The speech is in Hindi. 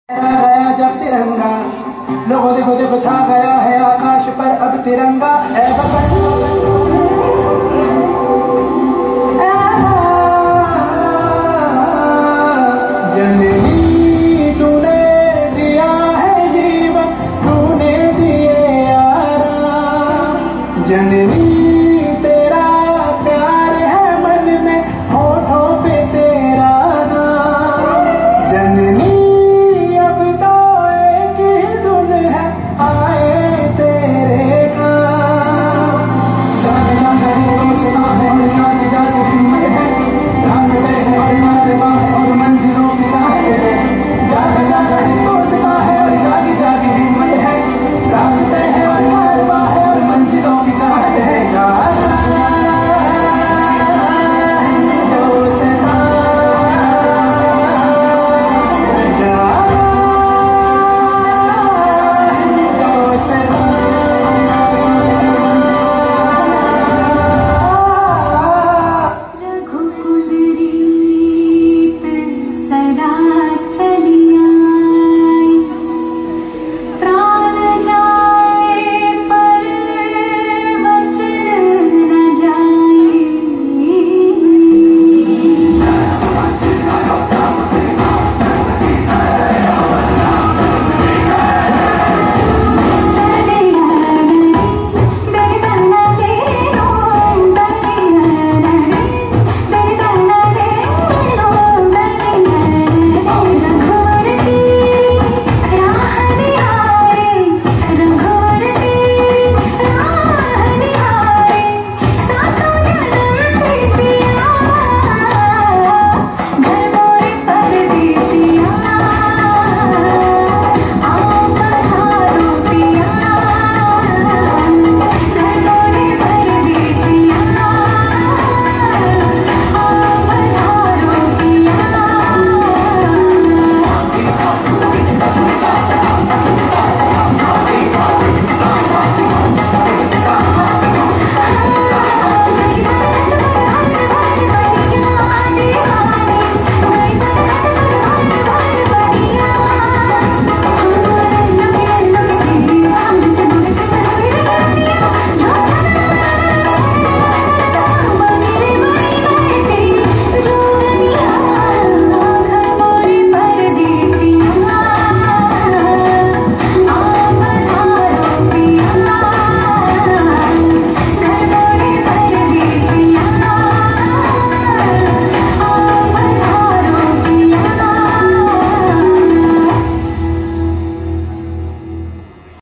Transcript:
गया जब तिरंगा, लोगों देखो देखो छा गया है आकाश पर अब तिरंगा। जननी तूने दिया है जीवन, तूने दिए आराम। जननी तेरा प्यार है मन में, होठों पे तेरा नाम। जननी